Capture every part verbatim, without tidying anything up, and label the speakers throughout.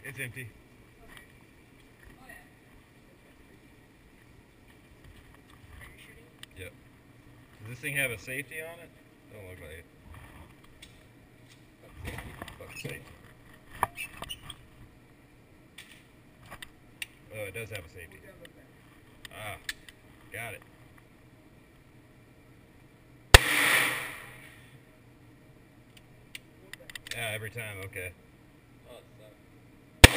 Speaker 1: It's empty. Yep. Does this thing have a safety on it? Don't look like it. Fuck safety. Oh, it does have a safety. Ah, got it. Yeah, every time, okay.
Speaker 2: Oh, it sucks.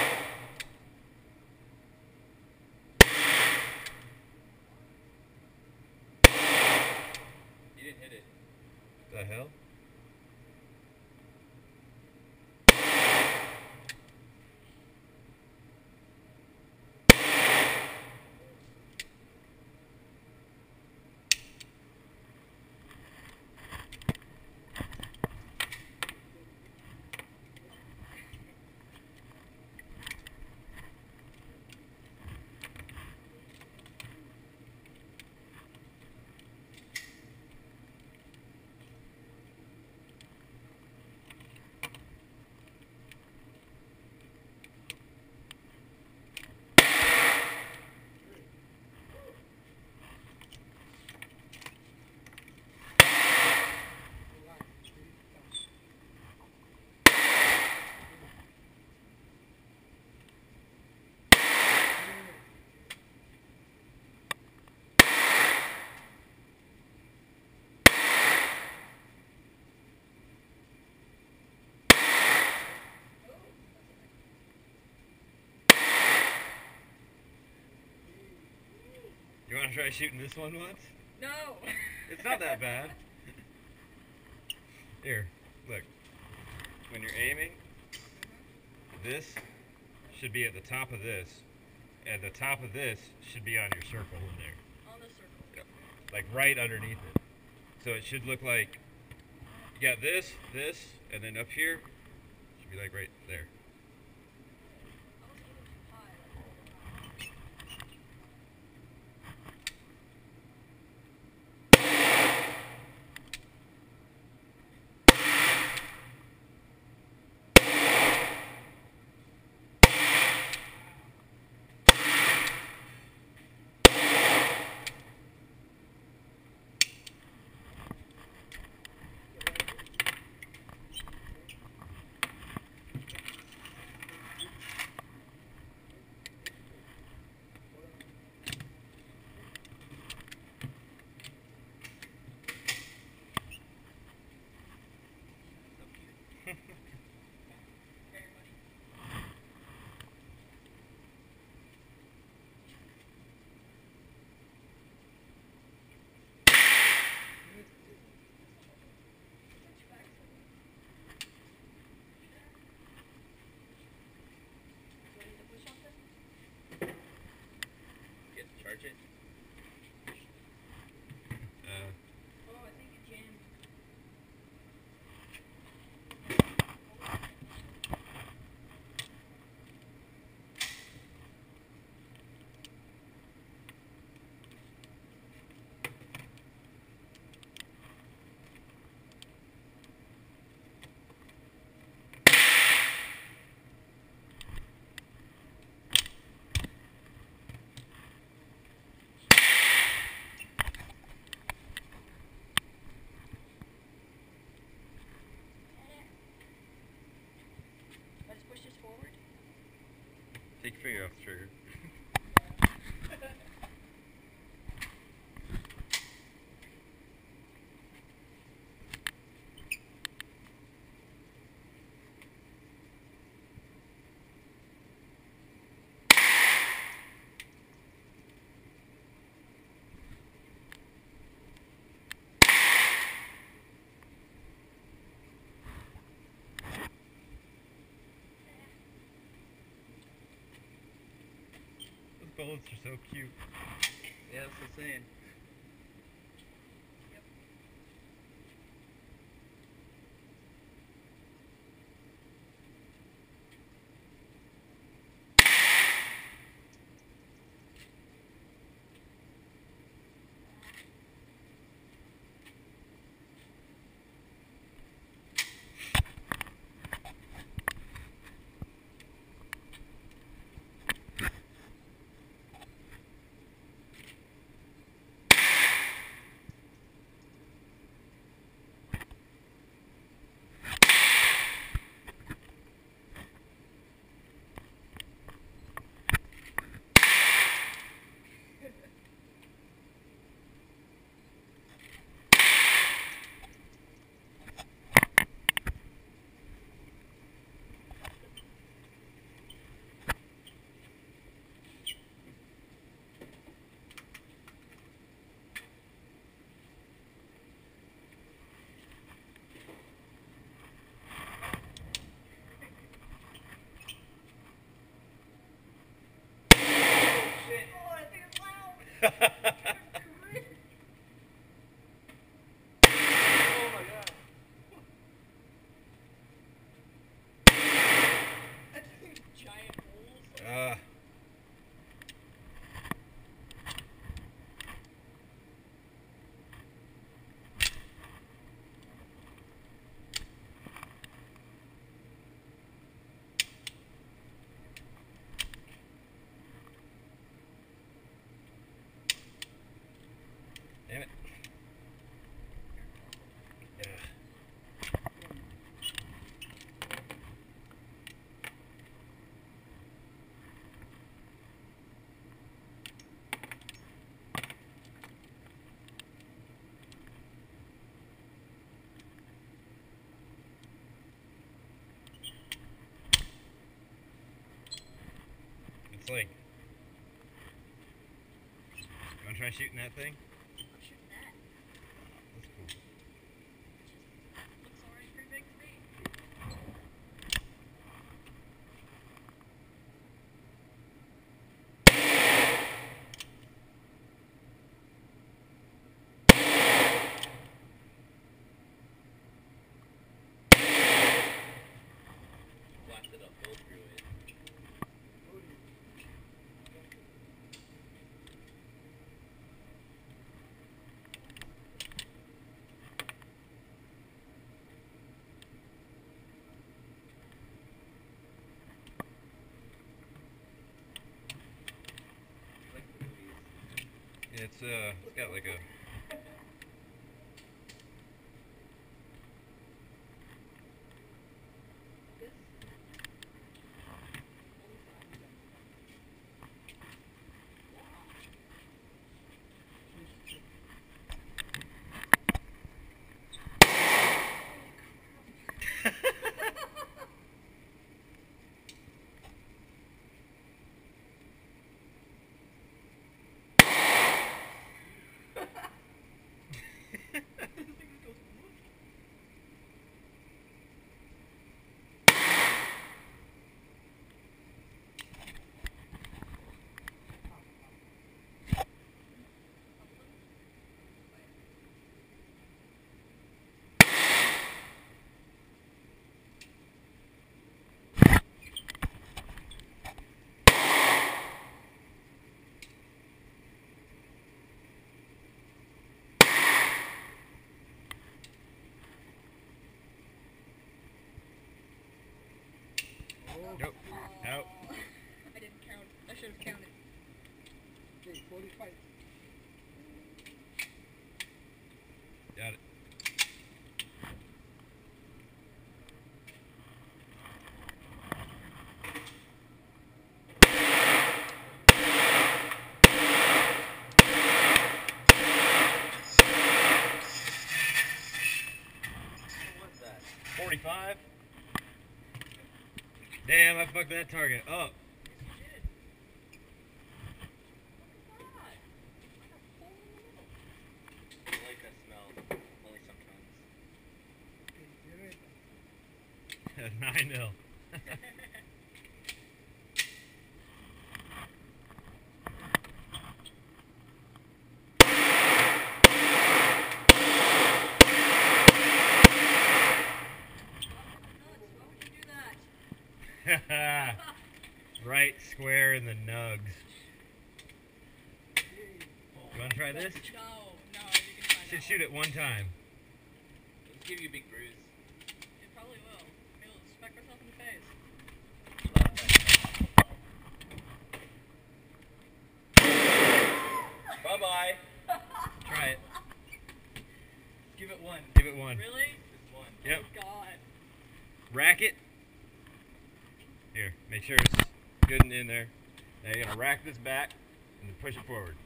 Speaker 2: You didn't hit it.
Speaker 1: The hell? You want to try shooting this one once?
Speaker 3: No!
Speaker 1: It's not that bad. Here, look. When you're aiming, this should be at the top of this, and the top of this should be on your circle in there.
Speaker 3: On the circle.
Speaker 1: Yep. Like right underneath it. So it should look like you got this, this, and then up here should be like right there.
Speaker 2: You have to charge it.
Speaker 1: Uh,
Speaker 3: Oh, I think it jammed. Let's push this forward.
Speaker 1: take your finger off the trigger. Those bullets are so cute.
Speaker 2: Yeah, that's what I'm saying. Oh my god.
Speaker 3: Giant holes.
Speaker 1: uh, damn it. Ugh. It's like, you wanna try shooting that thing?
Speaker 3: I'm shooting that.
Speaker 1: That's cool.
Speaker 3: Looks already pretty big to me.
Speaker 2: Blasted a hole through it. Like the movies.
Speaker 1: It's uh, it's got like a. Nope. Nope.
Speaker 3: I didn't count. I should have counted.
Speaker 4: Okay, forty-five.
Speaker 1: Got it.
Speaker 2: What's that?
Speaker 1: forty-five. Damn, I fucked that target up.
Speaker 2: I like that smell. Only sometimes.
Speaker 4: Okay, you're right.
Speaker 1: nine nil.
Speaker 3: Nuts. Why would you do that?
Speaker 1: Right square in the nugs. You wanna try this?
Speaker 3: No, no, you can find
Speaker 1: Should
Speaker 3: out.
Speaker 1: shoot it one time.
Speaker 2: Let's give you a big bruise.
Speaker 3: It probably will. It'll smack myself in the face.
Speaker 2: Bye bye.
Speaker 1: Try it.
Speaker 2: Give it one.
Speaker 1: Give it one.
Speaker 3: Really?
Speaker 2: Just one.
Speaker 1: Yep.
Speaker 3: Oh, God.
Speaker 1: Rack it. Here, make sure it's good and in there. Now you're gonna rack this back and then push it forward.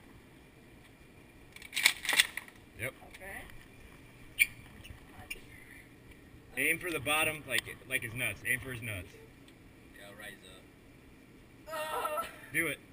Speaker 1: Yep.
Speaker 3: Okay.
Speaker 1: Aim for the bottom, like like his nuts. Aim for his nuts.
Speaker 2: Yeah, rise up.
Speaker 3: Oh.
Speaker 1: Do it.